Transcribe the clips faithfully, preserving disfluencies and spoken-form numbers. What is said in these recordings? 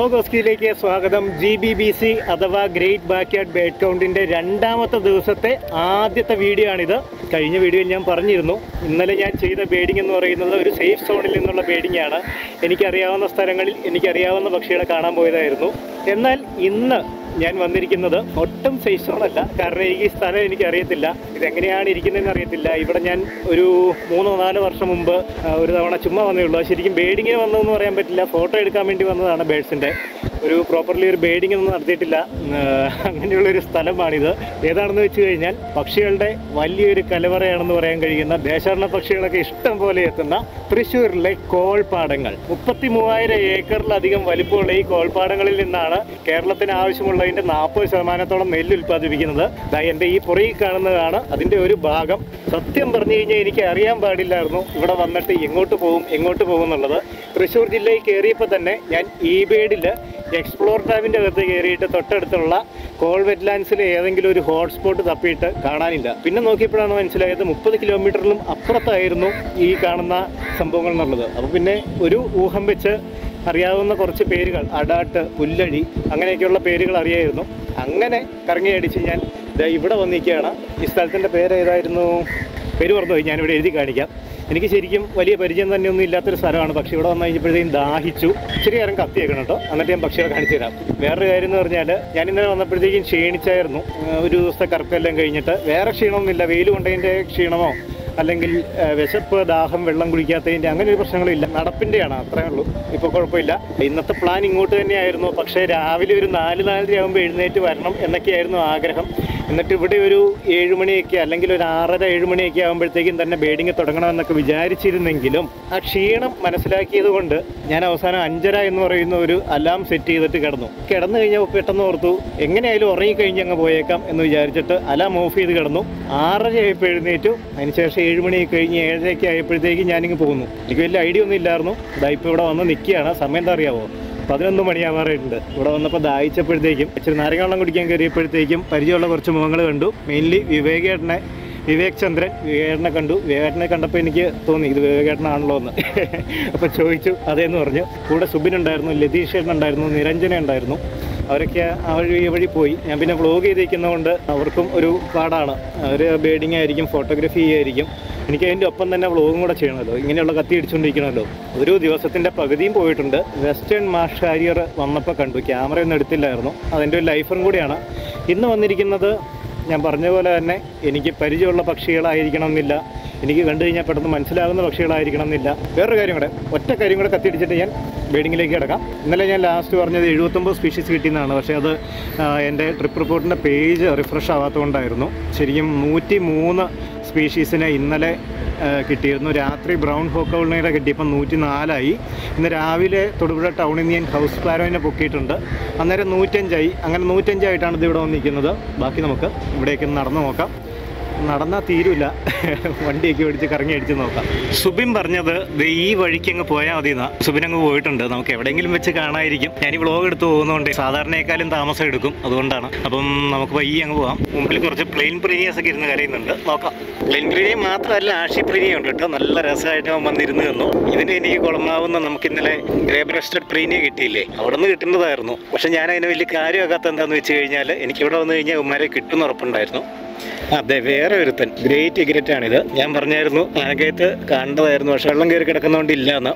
വ്ലോഗോസ്കിയിലേക്ക് സ്വാഗതം. G B B C അഥവാ great backyard bird കൗണ്ടിൻ്റെ രണ്ടാമത്തെ ദിവസത്തെ ആദ്യത്തെ വീഡിയോ ആണിത്. കഴിഞ്ഞ വീഡിയോയിൽ ഞാൻ പറഞ്ഞിരുന്നു, ഇന്നലെ ഞാൻ ചെയ്ത ബേഡിംഗ് എന്ന് പറയുന്നത് ഒരു സേഫ് സോണിൽ നിന്നുള്ള ബേഡിംഗ് ആണ്. എനിക്കറിയാവുന്ന സ്ഥലങ്ങളിൽ എനിക്കറിയാവുന്ന പക്ഷികളെ കാണാൻ പോയതായിരുന്നു. എന്നാൽ ഇന്ന് ഞാൻ വന്നിരിക്കുന്നത് ഒട്ടും സേഫ് സോണല്ല. കാരണം എനിക്ക് ഈ സ്ഥലം എനിക്കറിയത്തില്ല, ഇതെങ്ങനെയാണ് ഇരിക്കുന്നതെന്ന് അറിയത്തില്ല. ഇവിടെ ഞാൻ ഒരു മൂന്നോ നാലോ വർഷം മുമ്പ് ഒരു തവണ ചുമ്മാ വന്നേ ഉള്ളൂ. ശരിക്കും ബേഡിങ്ങിന് വന്നതെന്ന് പറയാൻ പറ്റില്ല, ഫോട്ടോ എടുക്കാൻ വേണ്ടി വന്നതാണ് ബേഡ്സിൻ്റെ. ഒരു പ്രോപ്പർലി ഒരു ബേഡിംഗ് ഒന്നും നടത്തിയിട്ടില്ല. അങ്ങനെയുള്ളൊരു സ്ഥലമാണിത്. ഏതാണെന്ന് വെച്ച് കഴിഞ്ഞാൽ പക്ഷികളുടെ വലിയൊരു കലവറയാണെന്ന് പറയാൻ കഴിയുന്ന ദേശാടന പക്ഷികളൊക്കെ ഇഷ്ടം പോലെ എത്തുന്ന തൃശ്ശൂരിലെ കോൾപ്പാടങ്ങൾ. മുപ്പത്തി മൂവായിരം ഏക്കറിലധികം വലിപ്പമുള്ള ഈ കോൾപ്പാടങ്ങളിൽ നിന്നാണ് കേരളത്തിന് ആവശ്യമുള്ളതിൻ്റെ നാൽപ്പത് ശതമാനത്തോളം നെല്ല് ഉൽപ്പാദിപ്പിക്കുന്നത്. എൻ്റെ ഈ പുറകിൽ കാണുന്നതാണ് അതിൻ്റെ ഒരു ഭാഗം. സത്യം പറഞ്ഞു കഴിഞ്ഞാൽ എനിക്ക് അറിയാൻ പാടില്ലായിരുന്നു ഇവിടെ വന്നിട്ട് എങ്ങോട്ട് പോകും എങ്ങോട്ട് പോകും എന്നുള്ളത്. തൃശ്ശൂർ ജില്ലയിൽ കയറിയപ്പോൾ തന്നെ ഞാൻ ഈ ബേഡിൽ എക്സ്പ്ലോർ ടാബിൻ്റെ അകത്ത് കയറിയിട്ട് തൊട്ടടുത്തുള്ള കോൾ വെറ്റ്ലാൻഡ്സിലെ ഏതെങ്കിലും ഒരു ഹോട്ട്സ്പോട്ട് തപ്പിയിട്ട് കാണാനില്ല. പിന്നെ നോക്കിയപ്പോഴാണ് മനസ്സിലായത് മുപ്പത് കിലോമീറ്ററിലും അപ്പുറത്തായിരുന്നു ഈ കാണുന്ന സംഭവങ്ങൾ എന്നുള്ളത്. അപ്പോൾ പിന്നെ ഒരു ഊഹം വെച്ച് അറിയാവുന്ന കുറച്ച് പേരുകൾ, അടാട്ട്, പുല്ലഴി, അങ്ങനെയൊക്കെയുള്ള പേരുകൾ അറിയായിരുന്നു. അങ്ങനെ കറങ്ങി അടിച്ച് ഞാൻ ഇവിടെ വന്നിരിക്കുകയാണ്. ഈ സ്ഥലത്തിൻ്റെ പേര് ഏതായിരുന്നു? പേര് പറഞ്ഞുപോയി, ഞാനിവിടെ എഴുതി കാണിക്കാം. എനിക്ക് ശരിക്കും വലിയ പരിചയം തന്നെ ഒന്നും ഇല്ലാത്തൊരു സ്ഥലമാണ്. പക്ഷേ ഇവിടെ വന്നു കഴിഞ്ഞപ്പോഴത്തേക്കും ദാഹിച്ചു. ഇച്ചിരി നേരം കത്തി വെക്കണം കേട്ടോ, എന്നിട്ട് ഞാൻ പക്ഷികളെ കാണിച്ചു തരാം. വേറൊരു കാര്യം എന്ന് പറഞ്ഞാൽ, ഞാൻ ഇന്നലെ വന്നപ്പോഴത്തേക്കും ക്ഷീണിച്ചായിരുന്നു. ഒരു ദിവസത്തെ കറക്കെല്ലാം കഴിഞ്ഞിട്ട് വേറെ ക്ഷീണമൊന്നുമില്ല. വെയിൽ കൊണ്ടതിൻ്റെ ക്ഷീണമോ അല്ലെങ്കിൽ വിശപ്പ്, ദാഹം, വെള്ളം കുടിക്കാത്തതിൻ്റെ അങ്ങനെ ഒരു പ്രശ്നങ്ങളില്ല. നടപ്പിൻ്റെയാണ്, അത്രയേ ഉള്ളൂ. ഇപ്പോൾ കുഴപ്പമില്ല. ഇന്നത്തെ പ്ലാൻ ഇങ്ങോട്ട് തന്നെയായിരുന്നു. പക്ഷേ രാവിലെ ഒരു നാല് നാലര ആകുമ്പോൾ എഴുന്നേറ്റ് വരണം എന്നൊക്കെയായിരുന്നു ആഗ്രഹം. എന്നിട്ട് ഇവിടെ ഒരു ഏഴുമണിയൊക്കെ അല്ലെങ്കിൽ ഒരു ആറര ഏഴുമണിയൊക്കെ ആകുമ്പോഴത്തേക്കും തന്നെ ബേഡിങ് തുടങ്ങണമെന്നൊക്കെ വിചാരിച്ചിരുന്നെങ്കിലും ആ ക്ഷീണം മനസ്സിലാക്കിയത് കൊണ്ട് ഞാൻ അവസാനം അഞ്ചര എന്ന് പറയുന്ന ഒരു അലാം സെറ്റ് ചെയ്തിട്ട് കിടന്നു. കിടന്നു കഴിഞ്ഞാൽ പെട്ടെന്ന് ഓർത്തു എങ്ങനെയായാലും ഉറങ്ങിക്കഴിഞ്ഞ് അങ്ങ് പോയേക്കാം എന്ന് വിചാരിച്ചിട്ട് അലാം ഓഫ് ചെയ്ത് കിടന്നു. ആറര ആയപ്പോൾ എഴുന്നേറ്റു. അതിനുശേഷം ഏഴുമണിയൊക്കെ കഴിഞ്ഞ് ഏഴരയൊക്കെ ആയപ്പോഴത്തേക്കും ഞാനിങ്ങ് പോകുന്നു. എനിക്ക് വലിയ ഐഡിയ ഒന്നും ഇല്ലായിരുന്നു. ഇതായിപ്പോൾ ഇവിടെ വന്ന് നിൽക്കുകയാണ്. സമയം എന്താ അറിയാമോ? പതിനൊന്ന് മണിയാവാറുണ്ട്. ഇവിടെ വന്നപ്പോൾ ദാഹിച്ചപ്പോഴത്തേക്കും ഇച്ചിരി നാരങ്ങ വെള്ളം കുടിക്കാൻ കയറിയപ്പോഴത്തേക്കും പരിചയമുള്ള കുറച്ച് മുഖങ്ങൾ കണ്ടു. മെയിൻലി വിവേകേട്ടനെ, വിവേക് ചന്ദ്രൻ വിവേകേട്ടനെ കണ്ടു. വിവേകേട്ടനെ കണ്ടപ്പോൾ എനിക്ക് തോന്നി ഇത് വിവേകേട്ടനാണല്ലോ എന്ന്. അപ്പോൾ ചോദിച്ചു, അതേന്ന് പറഞ്ഞു. കൂടെ സുബിൻ ഉണ്ടായിരുന്നു, ലതീഷേട്ടൻ ഉണ്ടായിരുന്നു, നിരഞ്ജന ഉണ്ടായിരുന്നു. അവരൊക്കെ ആ വഴി ഈ വഴി പോയി. ഞാൻ പിന്നെ വ്ലോഗ് ചെയ്തിരിക്കുന്നതുകൊണ്ട് അവർക്കും ഒരു പാടാണ്. അവർ ബേഡിങ് ആയിരിക്കും, ഫോട്ടോഗ്രാഫി ചെയ്യുമായിരിക്കും. എനിക്ക് അതിൻ്റെ ഒപ്പം തന്നെ വ്ലോഗും കൂടെ ചെയ്യണമല്ലോ. ഇങ്ങനെയുള്ള കത്തി അടിച്ചുകൊണ്ടിരിക്കണമല്ലോ. ഒരു ദിവസത്തിൻ്റെ പകുതിയും പോയിട്ടുണ്ട്. വെസ്റ്റേൺ മാഷ് ഹാരിയർ വന്നപ്പോൾ കണ്ടു. ക്യാമറയൊന്നും എടുത്തില്ലായിരുന്നു. അതിൻ്റെ ഒരു ലൈഫറും കൂടിയാണ്. ഇന്ന് വന്നിരിക്കുന്നത് ഞാൻ പറഞ്ഞ പോലെ തന്നെ എനിക്ക് പരിചയമുള്ള പക്ഷികളായിരിക്കണം എന്നില്ല, എനിക്ക് കണ്ടു കഴിഞ്ഞാൽ പെട്ടെന്ന് മനസ്സിലാകുന്ന പക്ഷികളായിരിക്കണം എന്നില്ല. വേറൊരു കാര്യം കൂടെ, ഒറ്റ കാര്യം കൂടെ കത്തിയടിച്ചിട്ട് ഞാൻ ബേഡിങ്ങിലേക്ക് കിടക്കാം. ഇന്നലെ ഞാൻ ലാസ്റ്റ് പറഞ്ഞത് എഴുപത്തൊമ്പത് സ്പീഷീസ് കിട്ടിയെന്നാണ്. പക്ഷേ അത് എൻ്റെ ട്രിപ്പ് റിപ്പോർട്ടിൻ്റെ പേജ് റിഫ്രഷ് ആവാത്തതുകൊണ്ടായിരുന്നു. ശരിക്കും നൂറ്റി മൂന്ന് സ്പീഷീസിനെ ഇന്നലെ കിട്ടിയിരുന്നു. രാത്രി ബ്രൗൺ ഹോക്കൗളിനെ കിട്ടിയപ്പോൾ നൂറ്റി നാലായി. ഇന്ന് രാവിലെ തൊടുപുഴ ടൗണിൽ നിന്ന് ഞാൻ ഹൗസ് സ്പാരോനെ പൊക്കിയിട്ടുണ്ട്. അന്നേരം നൂറ്റഞ്ചായി. അങ്ങനെ നൂറ്റഞ്ചായിട്ടാണ് ഇത് ഇവിടെ വന്നിരിക്കുന്നത്. ബാക്കി നമുക്ക് ഇവിടേക്ക് നടന്നു നോക്കാം. നടന്നാൽ തീരില്ല, വണ്ടിയൊക്കെ ഓടിച്ച് കറങ്ങി അടിച്ച് നോക്കാം. സുബിൻ പറഞ്ഞത് ഈ വഴിക്ക് അങ്ങ് പോയാൽ മതി എന്നാ. സുബിൻ അങ്ങ് പോയിട്ടുണ്ട്. നമുക്ക് എവിടെയെങ്കിലും വെച്ച് കാണാമായിരിക്കും. ഞാൻ ഈ വ്ളോഗ് എടുത്ത് പോകുന്നതുകൊണ്ട് സാധാരണയേക്കാളും താമസം എടുക്കും, അതുകൊണ്ടാണ്. അപ്പം നമുക്ക് വയ്യ അങ്ങ് പോകാം. മുമ്പിൽ കുറച്ച് പ്ലെയിൻ പ്രീനിയസ് ഒക്കെ ഇരുന്ന് കരയുന്നുണ്ട്, നോക്കാം. പ്ലെയിൻ പ്രീനിയ മാത്രമല്ല, ആഷി പ്രീനിയ ഉണ്ട് കേട്ടോ. നല്ല രസമായിട്ട് അവൻ വന്നിരുന്ന് തന്നു. ഇതിന് എനിക്ക് കുളമാവുന്ന നമുക്ക് ഇന്നലെ ഗ്രേ ബ്രസ്റ്റഡ് പ്രീനിയ കിട്ടിയില്ലേ, അവിടെ നിന്ന് കിട്ടുന്നതായിരുന്നു. പക്ഷെ ഞാൻ അതിന് വലിയ കാര്യമാകാത്ത എന്താണെന്ന് വെച്ച് കഴിഞ്ഞാൽ എനിക്കിവിടെ വന്നു കഴിഞ്ഞാൽ ഉമ്മാരെ കിട്ടുന്ന ഉറപ്പുണ്ടായിരുന്നു. അതെ, വേറെ ഒരുത്തൻ ഗ്രേറ്റ് ഇഗ്രറ്റ് ആണിത്. ഞാൻ പറഞ്ഞായിരുന്നു ആകത്ത് കണ്ടതായിരുന്നു, പക്ഷെ വെള്ളം കയറി കിടക്കുന്നതുകൊണ്ട് ഇല്ല എന്ന്.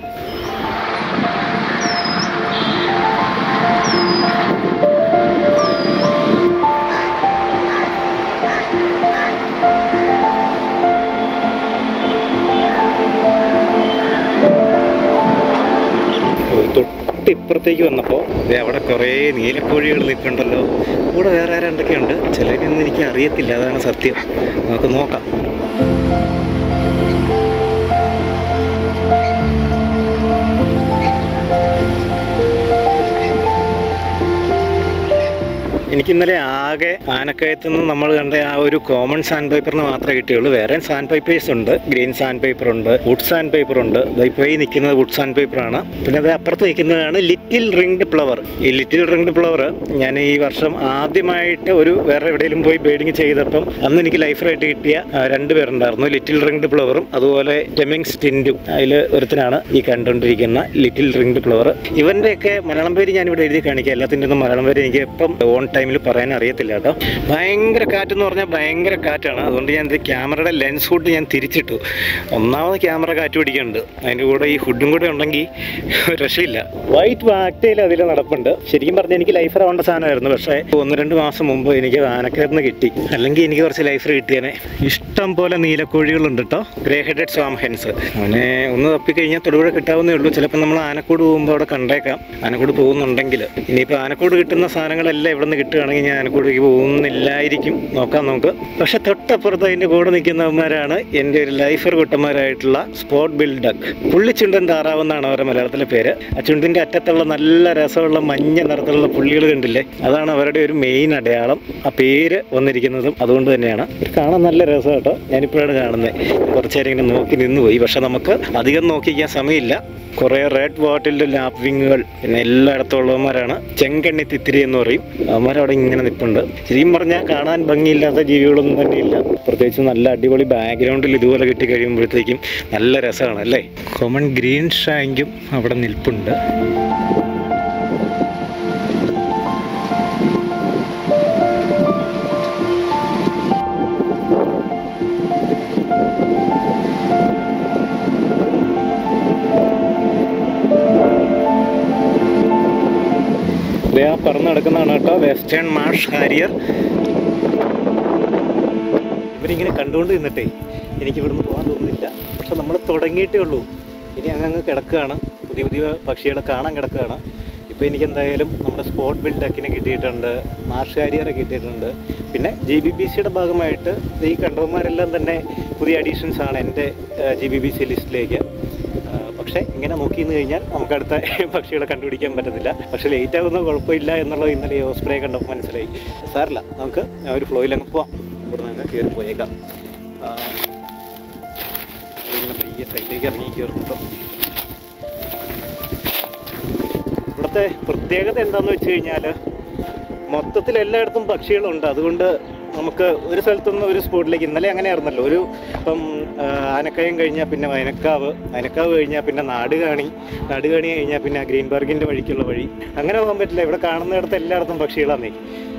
ഇപ്പുറത്തേക്ക് വന്നപ്പോൾ അവിടെ കുറേ നീലക്കോഴികൾ നിൽക്കുന്നുണ്ടല്ലോ. കൂടെ വേറെ ആരും എന്തൊക്കെയുണ്ട്, ചിലരൊന്നും എനിക്ക് അറിയത്തില്ല, അതാണ് സത്യം. നമുക്ക് നോക്കാം. എനിക്ക് ഇന്നലെ ആകെ ആനക്കയത്തു നിന്ന് നമ്മൾ കണ്ട ആ ഒരു കോമൺ സാൻഡ് പേപ്പറിന് മാത്രമേ കിട്ടിയുള്ളൂ. വേറെ സാൻഡ് പേപ്പേഴ്സ് ഉണ്ട്. ഗ്രീൻ സാൻഡ് പേപ്പർ ഉണ്ട്, വുഡ് സാൻഡ് പേപ്പർ ഉണ്ട്. ഇപ്പോൾ ഈ നിൽക്കുന്നത് വുഡ് സാൻഡ് പേപ്പറാണ്. പിന്നെ അത് അപ്പുറത്ത് നിൽക്കുന്നതാണ് ലിറ്റിൽ റിംഗ്ഡ് ഫ്ലവർ. ഈ ലിറ്റിൽ റിംഗ്ഡ് ഫ്ലവർ ഞാൻ ഈ വർഷം ആദ്യമായിട്ട് ഒരു വേറെ എവിടെയെങ്കിലും പോയി ബേഡിങ് ചെയ്തപ്പം അന്ന് എനിക്ക് ലൈഫറായിട്ട് കിട്ടിയ രണ്ട് പേരുണ്ടായിരുന്നു. ലിറ്റിൽ റിംഗ്ഡ് ഫ്ലവറും അതുപോലെ ടെമിങ് സ്റ്റിൻറ്റും. അതിൽ ഒരുത്തനാണ് ഈ കണ്ടുകൊണ്ടിരിക്കുന്ന ലിറ്റിൽ റിംഗ്ഡ് ഫ്ലവർ. ഇവൻ്റെയൊക്കെ മലയാളം പേര് ഞാനിവിടെ എഴുതി കാണിക്കാം. എല്ലാത്തിൻ്റെ ഒന്നും മലയാളം പേര് എനിക്ക് ഇപ്പം ഓൺ ടൈമിൽ പറയാൻ അറിയത്തില്ല കേട്ടോ. ഭയങ്കര കാറ്റെന്ന് പറഞ്ഞാൽ ഭയങ്കര കാറ്റാണ്. അതുകൊണ്ട് ഞാൻ ഇത് ക്യാമറയുടെ ലെൻസ് ഹുഡ് ഞാൻ തിരിച്ചിട്ടു. ഒന്നാമത് ക്യാമറ കാറ്റ് പിടിക്കുന്നുണ്ട്, അതിൻ്റെ കൂടെ ഈ ഹുഡും കൂടെ ഉണ്ടെങ്കിൽ രക്ഷയില്ല. വൈറ്റ് വാക്ടയിൽ അതിൽ നടപ്പുണ്ട്. ശരിക്കും പറഞ്ഞാൽ എനിക്ക് ലൈഫർ ആവേണ്ട സാധനമായിരുന്നു. പക്ഷേ ഒന്ന് രണ്ട് മാസം മുമ്പ് എനിക്ക് ആനക്കയറിന് കിട്ടി. അല്ലെങ്കിൽ എനിക്ക് കുറച്ച് ലൈഫർ കിട്ടിയേനെ. ഇഷ്ടം പോലെ നീലക്കോഴികളുണ്ട് കേട്ടോ. Grey headed swamphens. അവനെ ഒന്ന് തപ്പിക്കഴിഞ്ഞാൽ തൊടുപുഴ കിട്ടാവുന്നേ ഉള്ളൂ. ചിലപ്പോൾ നമ്മൾ ആനക്കൂട് പോകുമ്പോൾ അവിടെ കണ്ടേക്കാം. ആനക്കൂട് പോകുന്നുണ്ടെങ്കിൽ ഇനിയിപ്പോൾ ആനക്കൂട് കിട്ടുന്ന സാധനങ്ങളെല്ലാം ഇവിടെ നിന്ന് കിട്ടുകയാണെങ്കിൽ ഞാൻ ആനക്കൂടിലേക്ക് പോകുന്നില്ലായിരിക്കും. നോക്കാം നമുക്ക്. പക്ഷെ തൊട്ടപ്പുറത്ത് അതിൻ്റെ കൂടെ നിൽക്കുന്നവന്മാരാണ് എൻ്റെ ഒരു ലൈഫർ കുട്ടന്മാരായിട്ടുള്ള സ്പോട്ട് ബിൽഡ് ഡക്ക്. പുള്ളിച്ചുണ്ടൻ താറാവെന്നാണ് അവരുടെ മലയാളത്തിലെ പേര്. ആ ചുണ്ടിൻ്റെ അറ്റത്തുള്ള നല്ല രസമുള്ള മഞ്ഞ നിറത്തിലുള്ള പുള്ളികൾ കണ്ടില്ലേ, അതാണ് അവരുടെ ഒരു മെയിൻ അടയാളം. ആ പേര് വന്നിരിക്കുന്നതും അതുകൊണ്ട് തന്നെയാണ്. കാണാൻ നല്ല രസം കേട്ടോ. ഞാനിപ്പോഴാണ് കാണുന്നത്. കുറച്ച് നേരം ഇങ്ങനെ നോക്കി നിന്ന് പോയി. പക്ഷെ നമുക്ക് അധികം നോക്കിക്കാൻ സമയമില്ല. കുറേ റെഡ് വാട്ടിലിൻ്റെ ലാപ്പിങ്ങുകൾ പിന്നെ എല്ലായിടത്തും ഉള്ളവന്മാരാണ്. ചെങ്കണ്ണി തിത്തിരി എന്ന് പറയും. അവന്മാരവിടെ ഇങ്ങനെ നിൽപ്പുണ്ട്. ശരിക്കും പറഞ്ഞാൽ കാണാൻ ഭംഗിയില്ലാത്ത ജീവികളൊന്നും തന്നെയില്ല. പ്രത്യേകിച്ച് നല്ല അടിപൊളി ബാക്ക്ഗ്രൗണ്ടിൽ ഇതുപോലെ കിട്ടി കഴിയുമ്പോഴത്തേക്കും നല്ല രസമാണ് അല്ലേ. കോമൺ ഗ്രീൻ ഷാങ്കും അവിടെ നിൽപ്പുണ്ട്. പറന്ന് നടക്കുന്നതാണ് കേട്ടോ വെസ്റ്റേൺ മാർഷ് ഹാരിയർ. ഇവരിങ്ങനെ കണ്ടുകൊണ്ട് നിന്നിട്ടേ എനിക്ക് ഇവിടുന്ന് പോകാൻ തോന്നുന്നില്ല. പക്ഷെ നമ്മൾ തുടങ്ങിയിട്ടേ ഉള്ളൂ. ഇനി അങ്ങ് കിടക്കുകയാണ്. പുതിയ പുതിയ പക്ഷികളെ കാണാൻ കിടക്കുകയാണ്. ഇപ്പോൾ എനിക്ക് എന്തായാലും നമ്മുടെ സ്പോട്ട് ബിൽഡ് ഡക്കിനെ കിട്ടിയിട്ടുണ്ട്, മാർഷ് ഹാരിയറെ കിട്ടിയിട്ടുണ്ട്. പിന്നെ ജി ബി ബി സിയുടെ ഭാഗമായിട്ട് ഈ കണ്ടവന്മാരെല്ലാം തന്നെ പുതിയ അഡീഷൻസ് ആണ് എൻ്റെ ജി ബി ബി സി ലിസ്റ്റിലേക്ക്. പക്ഷേ ഇങ്ങനെ നോക്കി നിന്ന് കഴിഞ്ഞാൽ നമുക്ക് അടുത്ത പക്ഷികളെ കണ്ടുപിടിക്കാൻ പറ്റത്തില്ല. പക്ഷേ ലേറ്റ് ആകുന്ന കുഴപ്പമില്ല എന്നുള്ളത് ഇന്നലെ ഓസ്പ്രേ കണ്ടപ്പോൾ മനസ്സിലായി. സാറില്ല, നമുക്ക് ഒരു ഫ്ലോയിൽ അങ്ങ് പോവാം. ഇവിടെ നിന്ന് കയറി പോയേക്കാം. ഇങ്ങനെ പയ്യെ സൈഡിലേക്ക് ഇറങ്ങി കയറുന്നുണ്ടോ. ഇവിടുത്തെ പ്രത്യേകത എന്താണെന്ന് വെച്ച് കഴിഞ്ഞാൽ മൊത്തത്തിൽ എല്ലായിടത്തും പക്ഷികളുണ്ട്. അതുകൊണ്ട് നമുക്ക് ഒരു സ്ഥലത്തുനിന്ന് ഒരു സ്പോട്ടിലേക്ക്, ഇന്നലെ അങ്ങനെ ആയിരുന്നല്ലോ, ഒരു ഇപ്പം ആനക്കയം കഴിഞ്ഞാൽ പിന്നെ വയനക്കാവ്, വയനക്കാവ് കഴിഞ്ഞാൽ പിന്നെ നാടുകാണി, നാടുകാണി കഴിഞ്ഞാൽ പിന്നെ ഗ്രീൻബർഗിൻ്റെ വഴിക്കുള്ള വഴി. അങ്ങനെ പോകാൻ പറ്റില്ല. ഇവിടെ കാണുന്നിടത്ത് എല്ലായിടത്തും പക്ഷികളാന്നേ.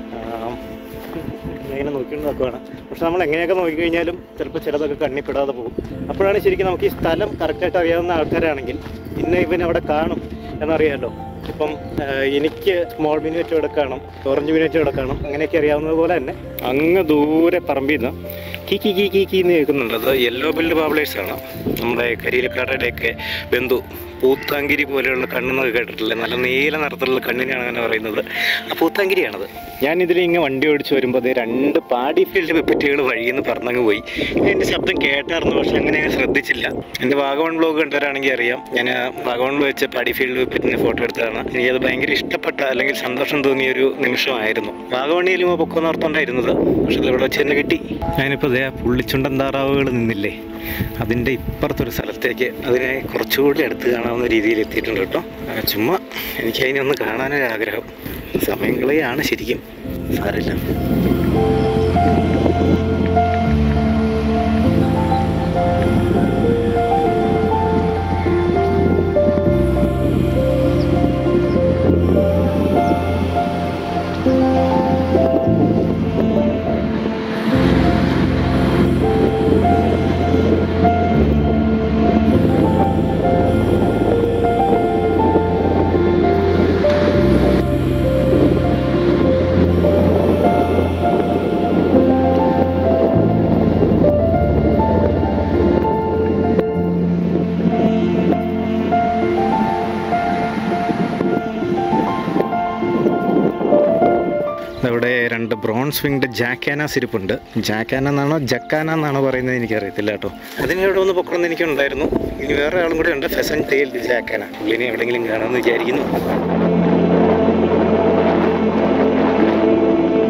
ഇങ്ങനെ നോക്കിക്കൊണ്ട് നോക്കുവാണ്. പക്ഷെ നമ്മൾ എങ്ങനെയൊക്കെ നോക്കിക്കഴിഞ്ഞാലും ചിലപ്പോൾ ചിലതൊക്കെ കണ്ണിപ്പെടാതെ പോകും. അപ്പോഴാണ് ശരിക്കും നമുക്ക് ഈ സ്ഥലം കറക്റ്റായിട്ട് അറിയാവുന്ന ആൾക്കാരാണെങ്കിൽ ഇന്ന ഇവൻ അവിടെ കാണും എന്നറിയാമല്ലോ. ഇപ്പം എനിക്ക് സ്മോൾ മിനിറ്റ് ഇവിടെ കാണും, ഓറഞ്ച് മിനിറ്റ് ഇവിടെ കാണും, അങ്ങനെയൊക്കെ അറിയാവുന്നത് പോലെ തന്നെ അങ്ങ് ദൂരെ പറമ്പിൽ നിന്ന് കീ കീ കീ കീ കീ എന്ന് കേൾക്കുന്നുണ്ട്. അത് യെല്ലോ ബിൽഡ് ബാബ്ലേഴ്സാണ്. നമ്മുടെ കരിയിലക്കാരുടെയൊക്കെ ബന്ധു. പൂത്താങ്കിരി പോലെയുള്ള കണ്ണെന്നൊക്കെ കേട്ടിട്ടില്ലേ? നല്ല നീല നിറത്തിലുള്ള കണ്ണിനാണ് അങ്ങനെ പറയുന്നത്. ആ പൂത്താങ്കിരിയാണത്. ഞാനിതിൽ ഇങ്ങനെ വണ്ടി ഓടിച്ച് വരുമ്പോൾ അത് രണ്ട് പാടി ഫീൽഡ് പെപ്പറ്റുകൾ വഴിയിൽ നിന്ന് പറന്നങ്ങ് പോയി. എൻ്റെ ശബ്ദം കേട്ടായിരുന്നു, പക്ഷെ അങ്ങനെ ഞാൻ ശ്രദ്ധിച്ചില്ല. എൻ്റെ വാഗമൺ ബ്ലോഗ് കണ്ടവരാണെങ്കിൽ അറിയാം, ഞാൻ വാഗമണിൽ വെച്ച് പാടി ഫീൽഡ് പെപ്പറ്റിൻ്റെ ഫോട്ടോ എടുത്തതാണ്. എനിക്കത് ഭയങ്കര ഇഷ്ടപ്പെട്ട അല്ലെങ്കിൽ സന്തോഷം തോന്നിയൊരു നിമിഷമായിരുന്നു. വാഗമണിയിലും പൊക്കോന്നോർത്തുണ്ടായിരുന്നത്, പക്ഷെ അതിവിടെ വെച്ച് തന്നെ കിട്ടി. ഞാനിപ്പോൾ അതേ പുള്ളിച്ചുണ്ടൻ താറാവുകൾ നിന്നില്ലേ, അതിൻ്റെ ഇപ്പുറത്തൊരു സ്ഥലത്തേക്ക് അതിനെ കുറച്ചുകൂടി അടുത്ത് കാണാവുന്ന രീതിയിൽ എത്തിയിട്ടുണ്ട് കേട്ടോ. ചുമ്മാ എനിക്ക് അതിനൊന്ന് കാണാനൊരാഗ്രഹം. സമയങ്ങളെയാണ് ശരിക്കും, സാരില്ല. അവിടെ രണ്ട് ബ്രോൺസ് വിങ്ഡ് ജാക്കാനാസ് ഇരിപ്പുണ്ട്. ജാക്കാന എന്നാണോ ജക്കാന എന്നാണോ പറയുന്നത് എനിക്കറിയത്തില്ല കേട്ടോ. അതിനിവിടെ ഒന്ന് പൊക്കണമെന്ന് എനിക്കുണ്ടായിരുന്നു. ഇനി വേറെ ആളും കൂടെ ഉണ്ട്, ഫെസൻ ടെയിൽ ജാക്കാന. പുള്ളിനെ എവിടെയെങ്കിലും കാണാമെന്ന് വിചാരിക്കുന്നു.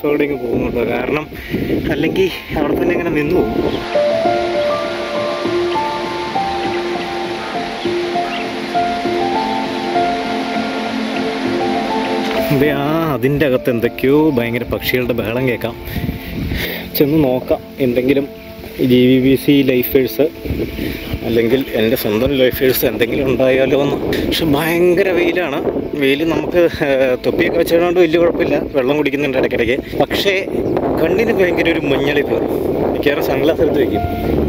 ആശ്വാസത്തോടെ ഇങ്ങ് പോകുന്നുണ്ടോ, കാരണം അല്ലെങ്കിൽ അവിടെ തന്നെ ഇങ്ങനെ നിന്നു പോകും. അതെ, ആ അതിൻ്റെ അകത്ത് എന്തൊക്കെയോ ഭയങ്കര പക്ഷികളുടെ ബഹളം കേൾക്കാം. ചെന്ന് നോക്കാം എന്തെങ്കിലും G V B C lifers അല്ലെങ്കിൽ എൻ്റെ സ്വന്തം ലൈഫേഴ്സ് എന്തെങ്കിലും ഉണ്ടായാലോ എന്ന്. പക്ഷെ ഭയങ്കര വെയിലാണ്. വെയിൽ നമുക്ക് തൊപ്പിയൊക്കെ വെച്ചതുകൊണ്ട് വലിയ കുഴപ്പമില്ല, വെള്ളം കുടിക്കുന്നുണ്ട് ഇടയ്ക്കിടയ്ക്ക്. പക്ഷേ കണ്ണിന് ഭയങ്കര ഒരു മഞ്ഞളിപ്പ്. മിക്കവാറും സൺഗ്ലാസ് എടുത്ത് വയ്ക്കും.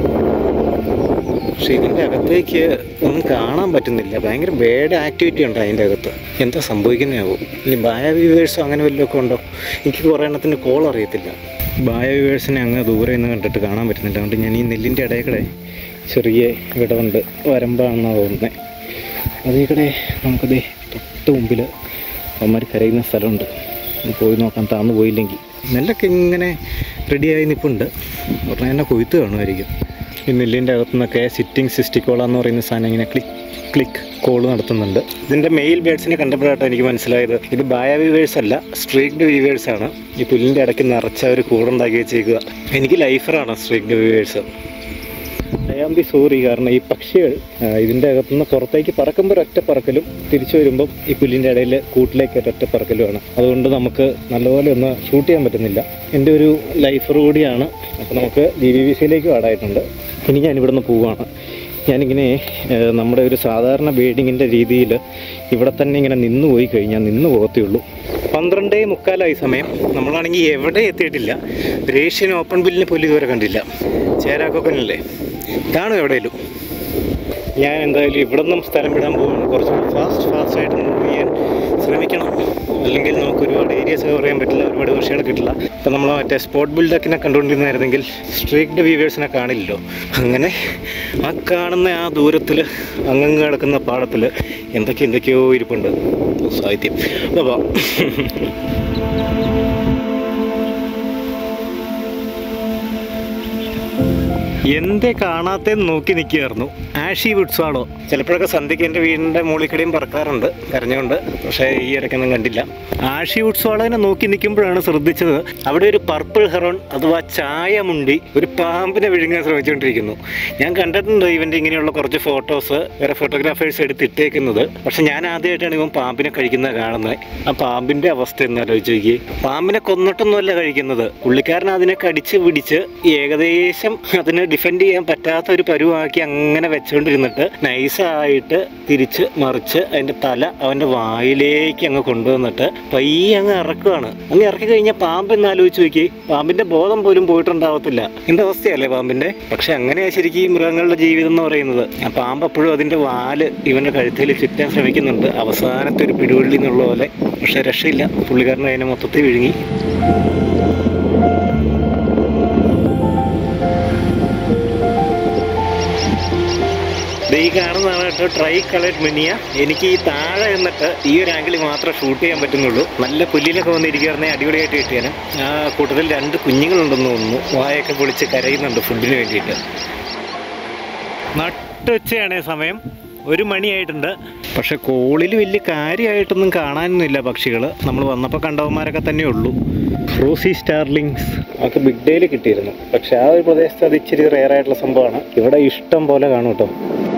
പക്ഷെ ഇതിൻ്റെ അകത്തേക്ക് ഒന്നും കാണാൻ പറ്റുന്നില്ല. ഭയങ്കര ബേഡ് ആക്ടിവിറ്റി ഉണ്ട് അതിൻ്റെ അകത്ത്. എന്താ സംഭവിക്കുന്നതാവും? ഇനി ബയോവ്യൂവേഴ്സോ അങ്ങനെ വല്ലതൊക്കെ ഉണ്ടോ? എനിക്ക് കുറേ എണ്ണത്തിൻ്റെ കോൾ അറിയത്തില്ല. ബയോവ്യൂവേഴ്സിനെ അങ്ങ് ദൂരെ നിന്ന് കണ്ടിട്ട് കാണാൻ പറ്റുന്നില്ല. അതുകൊണ്ട് ഞാൻ ഈ നെല്ലിൻ്റെ ഇടയിൽക്കൂടെ ചെറിയ വിടവുണ്ട്, വരമ്പാണെന്നാണ് തോന്നുന്നത്. അതേക്കൂടെ നമുക്കതേ തൊട്ട് മുമ്പിൽ അവന്മാർ കരയുന്ന സ്ഥലമുണ്ട്. പോയി നോക്കാൻ, താന്നു പോയില്ലെങ്കിൽ. നെല്ലൊക്കെ ഇങ്ങനെ റെഡിയായി നിൽപ്പുണ്ട്. ഉടനെ തന്നെ കൊയ്ത്ത് കാണുമായിരിക്കും. ഈ നെല്ലിൻ്റെ അകത്തു നിന്നൊക്കെ സിറ്റിംഗ് സിസ്റ്റിക്കോള എന്ന് പറയുന്ന സാധനം ഇങ്ങനെ ക്ലിക്ക് ക്ലിക്ക് കോൾ നടത്തുന്നുണ്ട്. ഇതിൻ്റെ മെയിൽ ബേഡ്സിനെ കണ്ടപ്പോഴാട്ടോ എനിക്ക് മനസ്സിലായത് ഇത് ബയോവ്യൂവേഴ്സ് അല്ല, സ്ട്രീക്ഡ് വ്യൂവേഴ്സാണ്. ഈ പുല്ലിൻ്റെ ഇടയ്ക്ക് നിറച്ച ഒരു കൂടുണ്ടാക്കി വെച്ചേക്കുക. എനിക്ക് ലൈഫറാണ് streaked weavers. I am be sorry, കാരണം ഈ പക്ഷികൾ ഇതിൻ്റെ അകത്തുനിന്ന് പുറത്തേക്ക് പറക്കുമ്പോൾ ഒരൊറ്റ പറക്കലും തിരിച്ചു വരുമ്പം ഈ പുല്ലിൻ്റെ ഇടയിൽ കൂട്ടിലേക്ക് ഒരൊറ്റ പറക്കലുമാണ്. അതുകൊണ്ട് നമുക്ക് നല്ലപോലെ ഒന്ന് ഷൂട്ട് ചെയ്യാൻ പറ്റുന്നില്ല. എൻ്റെ ഒരു ലൈഫർ കൂടിയാണ്. അപ്പോൾ നമുക്ക് ജി ബി ബി സിയിലേക്ക് ആടായിട്ടുണ്ട്. ഇനി ഞാനിവിടെ നിന്ന് പോവുകയാണ്. ഞാനിങ്ങനെ നമ്മുടെ ഒരു സാധാരണ ബേഡിങ്ങിൻ്റെ രീതിയിൽ ഇവിടെ തന്നെ ഇങ്ങനെ നിന്ന് പോയി കഴിഞ്ഞാൽ നിന്ന് പോകത്തേ ഉള്ളൂ. പന്ത്രണ്ടേ മുക്കാലായി സമയം. നമ്മളാണെങ്കിൽ എവിടെ എത്തിയിട്ടില്ല. ഏഷ്യൻ ഓപ്പൺ ബില്ലിനെ പോലും ഇതുവരെ കണ്ടില്ല. ചേരാക്കൊക്കനല്ലേ കാണും എവിടെയല്ലോ. ഞാൻ എന്തായാലും ഇവിടെ നിന്നും സ്ഥലം വിടാൻ പോവുകയാണ്. കുറച്ച് ഫാസ്റ്റ് ഫാസ്റ്റായിട്ട് മൂവ് ചെയ്യാൻ ശ്രമിക്കണം. അല്ലെങ്കിൽ നമുക്ക് ഒരുപാട് ഏരിയസ് കവർ ചെയ്യാൻ പറ്റില്ല, ഒരുപാട് പക്ഷികളെ കിട്ടില്ല. ഇപ്പം നമ്മൾ മറ്റേ സ്പോട്ട് ബിൽഡൊക്കെ കണ്ടുകൊണ്ടിരുന്നായിരുന്നെങ്കിൽ സ്ട്രീക്ഡ് വ്യൂവേഴ്സിനെ കാണില്ലല്ലോ. അങ്ങനെ ആ കാണുന്ന ആ ദൂരത്തിൽ അങ്ങങ്ങ് കിടക്കുന്ന പാടത്തിൽ എന്തൊക്കെ എന്തൊക്കെയോ ഇരിപ്പുണ്ട്. സാഹിത്യം. അപ്പോൾ എന്തേ കാണാത്തേന്ന് നോക്കി നിൽക്കുകയായിരുന്നു. ആഷി വുഡ്സ്വാളോ ചിലപ്പോഴൊക്കെ സന്ധ്യയ്ക്ക് എൻ്റെ വീടിൻ്റെ മുകളിൽക്കടിയും പറക്കാറുണ്ട് കരഞ്ഞുകൊണ്ട്. പക്ഷേ ഈ ഇടയ്ക്കൊന്നും കണ്ടില്ല. ആഷി വുഡ്സ്വാളോനെ നോക്കി നിൽക്കുമ്പോഴാണ് ശ്രദ്ധിച്ചത് അവിടെ ഒരു പർപ്പിൾ ഹെറോൺ അഥവാ ചായമുണ്ടി ഒരു പാമ്പിനെ വിഴുങ്ങാൻ ശ്രമിച്ചുകൊണ്ടിരിക്കുന്നു. ഞാൻ കണ്ടിട്ടുണ്ട് ഇവൻ്റെ ഇങ്ങനെയുള്ള കുറച്ച് ഫോട്ടോസ് വേറെ ഫോട്ടോഗ്രാഫേഴ്സ് എടുത്തിട്ടേക്കുന്നത്. പക്ഷെ ഞാൻ ആദ്യമായിട്ടാണ് ഇവൻ പാമ്പിനെ കഴിക്കുന്നത് കാണുന്നത്. ആ പാമ്പിൻ്റെ അവസ്ഥ എന്ന് ആലോചിച്ച് നോക്കി. പാമ്പിനെ കൊന്നിട്ടൊന്നുമല്ല കഴിക്കുന്നത്. പുള്ളിക്കാരൻ അതിനെ കടിച്ച് പിടിച്ച് ഏകദേശം അതിനെ ഡിഫെൻഡ് ചെയ്യാൻ പറ്റാത്ത ഒരു പരുവാക്കി അങ്ങനെ വെച്ചുകൊണ്ടിരുന്നിട്ട് നൈസായിട്ട് തിരിച്ച് മറിച്ച് അതിൻ്റെ തല അവൻ്റെ വായിലേക്ക് അങ്ങ് കൊണ്ടുവന്നിട്ട് പയ്യെ അങ്ങ് ഇറക്കുകയാണ്. അങ്ങ് ഇറക്കി കഴിഞ്ഞാൽ പാമ്പ് എന്ന് ആലോചിച്ച് നോക്കി. പാമ്പിൻ്റെ ബോധം പോലും പോയിട്ടുണ്ടാവത്തില്ല. എൻ്റെ അവസ്ഥയല്ലേ പാമ്പിൻ്റെ? പക്ഷെ അങ്ങനെയാണ് ശരിക്കും മൃഗങ്ങളുടെ ജീവിതം എന്ന് പറയുന്നത്. ആ പാമ്പ് എപ്പോഴും അതിൻ്റെ വാല് ഇവൻ്റെ കഴുത്തിൽ ചുറ്റാൻ ശ്രമിക്കുന്നുണ്ട്, അവസാനത്തെ ഒരു പിടിവള്ളി എന്നുള്ള പോലെ. പക്ഷെ രക്ഷയില്ല, പുള്ളിക്കാരൻ അതിനെ മൊത്തത്തിൽ വിഴുങ്ങി. ഈ കാണുന്നതാണ് കേട്ടോ ട്രൈ കളേർഡ് മിനിയ. എനിക്ക് ഈ താഴെ നിന്നിട്ട് ഈ ഒരു ആംഗിളിൽ മാത്രമേ ഷൂട്ട് ചെയ്യാൻ പറ്റുന്നുള്ളൂ. നല്ല പുല്ലിലൊക്കെ വന്നിരിക്കുകയായിരുന്നെങ്കിൽ അടിപൊളിയായിട്ട് കിട്ടിയാലും. ആ കൂട്ടത്തിൽ രണ്ട് കുഞ്ഞുങ്ങളുണ്ടെന്ന് തോന്നുന്നു. വായൊക്കെ പൊളിച്ച് കരയുന്നുണ്ട് ഫുഡിന് വേണ്ടിയിട്ട്. നട്ടുച്ചയാണേ സമയം, ഒരു മണിയായിട്ടുണ്ട്. പക്ഷെ കോളിൽ വലിയ കാര്യമായിട്ടൊന്നും കാണാനൊന്നുമില്ല പക്ഷികൾ. നമ്മൾ വന്നപ്പോൾ കണ്ടവന്മാരൊക്കെ തന്നെ ഉള്ളൂ. റോസി സ്റ്റാർലിങ്സ് നമുക്ക് ബിഗ് ഡേയിൽ കിട്ടിയിരുന്നു. പക്ഷെ ആ ഒരു പ്രദേശത്ത് അത് ഇച്ചിരി റെയർ ആയിട്ടുള്ള സംഭവമാണ്. ഇവിടെ ഇഷ്ടം പോലെ കാണും കേട്ടോ.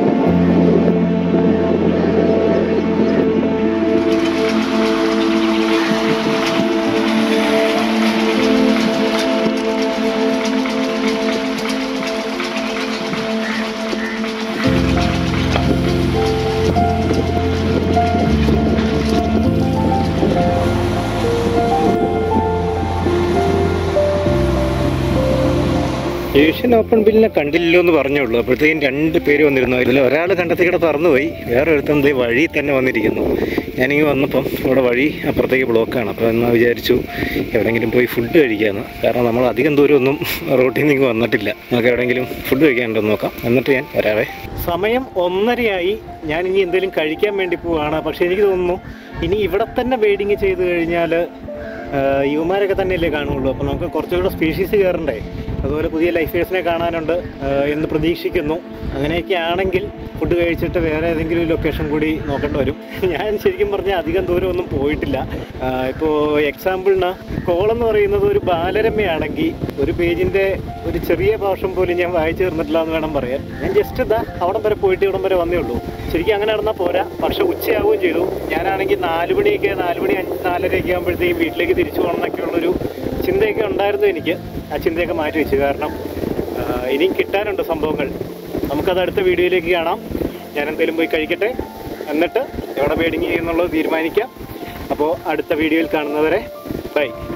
ഏഷ്യൻ ഓപ്പൺ ബില്ലിനെ കണ്ടില്ലല്ലോ എന്ന് പറഞ്ഞുള്ളൂ. അപ്പോഴത്തേക്കും രണ്ട് പേര് വന്നിരുന്നു. ഇതിൽ ഒരാൾ കണ്ടത്തേക്കൂടെ പറന്നുപോയി, വേറെ ഒരുത്തം ദേ വഴി തന്നെ വന്നിരിക്കുന്നു. ഞാനിങ്ങനെ വന്നപ്പം ഇവിടെ വഴി അപ്പുറത്തേക്ക് ബ്ലോക്കാണ്. അപ്പോൾ എന്നാൽ വിചാരിച്ചു എവിടെയെങ്കിലും പോയി ഫുഡ് കഴിക്കാമെന്ന്. കാരണം നമ്മൾ അധികം ദൂരമൊന്നും റോട്ടിൽ നിന്ന് വന്നിട്ടില്ല. നമുക്ക് എവിടെയെങ്കിലും ഫുഡ് കഴിക്കാനുണ്ടെന്ന് നോക്കാം, എന്നിട്ട് ഞാൻ വരാവേ. സമയം ഒന്നരയായി. ഞാൻ ഇനി എന്തെങ്കിലും കഴിക്കാൻ വേണ്ടി പോവുകയാണ്. പക്ഷേ എനിക്ക് തോന്നുന്നു ഇനി ഇവിടെ തന്നെ ബേഡിങ് ചെയ്ത് കഴിഞ്ഞാൽ യുവമാരൊക്കെ തന്നെയല്ലേ കാണുള്ളൂ. അപ്പോൾ നമുക്ക് കുറച്ചുകൂടെ സ്പീഷീസ് കയറണ്ടേ. അതുപോലെ പുതിയ ലൈഫേഴ്സിനെ കാണാനുണ്ട് എന്ന് പ്രതീക്ഷിക്കുന്നു. അങ്ങനെയൊക്കെ ആണെങ്കിൽ ഫുഡ് കഴിച്ചിട്ട് വേറെ ഏതെങ്കിലും ലൊക്കേഷൻ കൂടി നോക്കേണ്ടി വരും. ഞാൻ ശരിക്കും പറഞ്ഞാൽ അധികം ദൂരമൊന്നും പോയിട്ടില്ല. ഇപ്പോൾ എക്സാമ്പിളിന് കോളെന്ന് പറയുന്നത് ഒരു ബാലരമയാണെങ്കിൽ ഒരു പേജിൻ്റെ ഒരു ചെറിയ പോർഷൻ പോലും ഞാൻ വായിച്ചു തീർന്നിട്ടില്ല എന്ന് വേണം പറയാൻ. ഞാൻ ജസ്റ്റ് ഇതാ അവിടം വരെ പോയിട്ട് ഇവിടം വരെ വന്നേ ഉള്ളൂ. ശരിക്കും അങ്ങനെ നടന്നാൽ പോരാ, പക്ഷെ ഉച്ചയാവുകയും ചെയ്തു. ഞാനാണെങ്കിൽ നാല് മണിയൊക്കെ നാല് മണി അഞ്ച് നാലരയൊക്കെ ആകുമ്പോഴത്തേക്കും വീട്ടിലേക്ക് തിരിച്ചു പോകണം എന്നൊക്കെയുള്ളൊരു ചിന്തയൊക്കെ ഉണ്ടായിരുന്നു എനിക്ക്. ആ ചിന്തയൊക്കെ മാറ്റി വെച്ചു. കാരണം ഇനിയും കിട്ടാനുണ്ട് സംഭവങ്ങൾ. നമുക്കത് അടുത്ത വീഡിയോയിലേക്ക് കാണാം. ഞാൻ എന്തെങ്കിലും പോയി കഴിക്കട്ടെ, എന്നിട്ട് എവിടെ ബേഡിങ് ചെയ്യുന്നുള്ളത് തീരുമാനിക്കാം. അപ്പോൾ അടുത്ത വീഡിയോയിൽ കാണുന്നവരെ ബൈ.